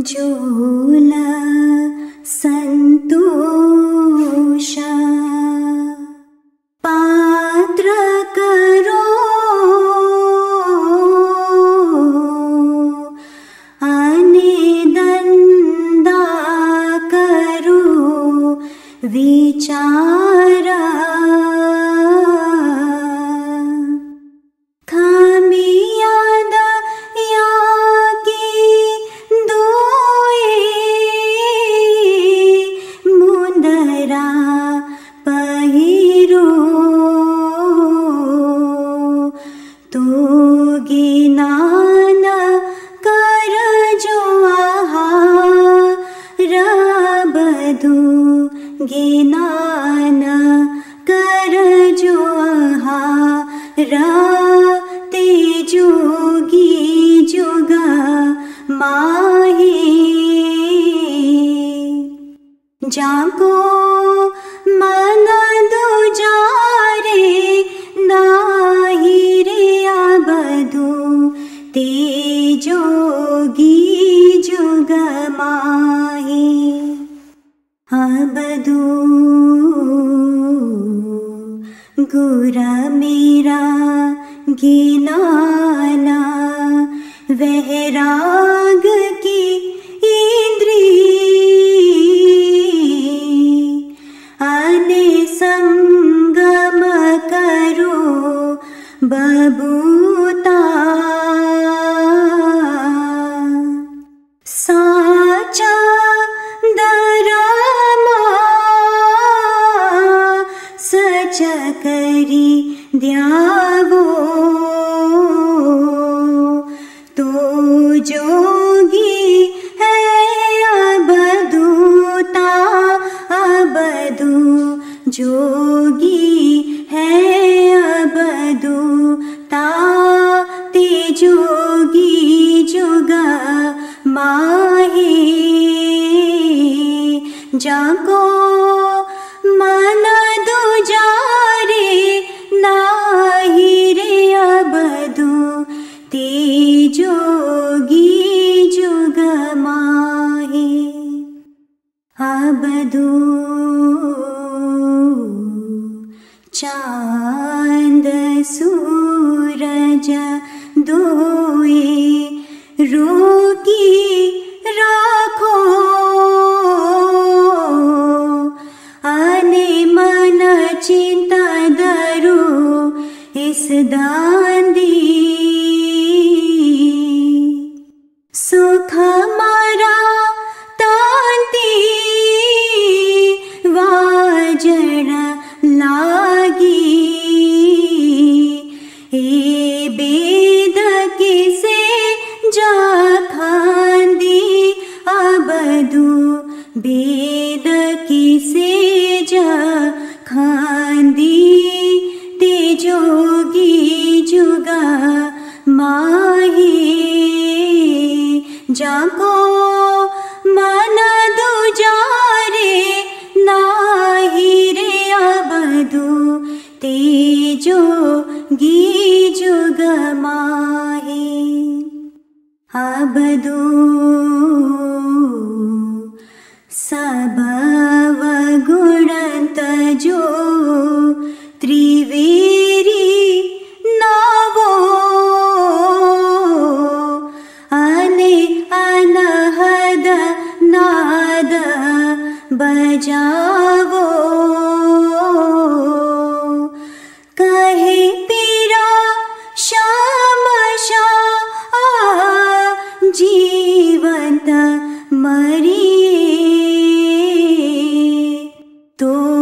झूल संतोष पात्र करो अनिदंदा करो विचार ज्ञान कर जो ते जोगी जुग माही जाको मन दुजारे नाही रे अबधु ते जोगी जुग माही अबधु गुर मेरा ज्ञाना वैराग की इंद्री अने संगम करो बबूता साचा सच करी द्यावो तो जोगी है अबधूता अबधू जोगी है अबधूता ते जोगी जुग माही जाको मन दुजारे नाही रे अबधु ते जोगी जुग माही अबधु चांद सूरज दोए रोकी राखो मन चिंता धरो इस दांदी सुख मारा तांती वाजण लागी ए बेद किसे जा खांदी अबधु बेद किसे जा खांदी ते जोगी जुग माही जाको मन दुजारे नाही रे अबधु ते जोगी जुग माही अबधु सब गुण तजो त्रिवेरी नावो अने अनहद नाद बजावो कहे पीरा श्याम जीवंत मरिए तो